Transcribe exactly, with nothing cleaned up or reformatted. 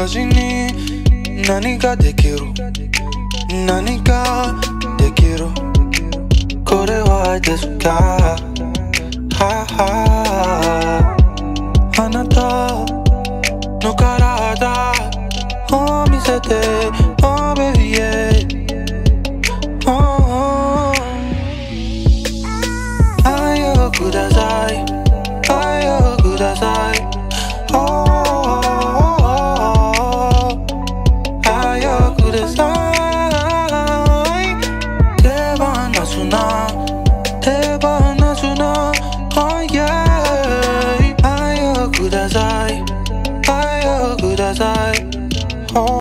私に何ができる何ができるこれは愛ですかははあなたの体を見せて Oh baby yeah oh 愛をください愛をください Oh 愛をください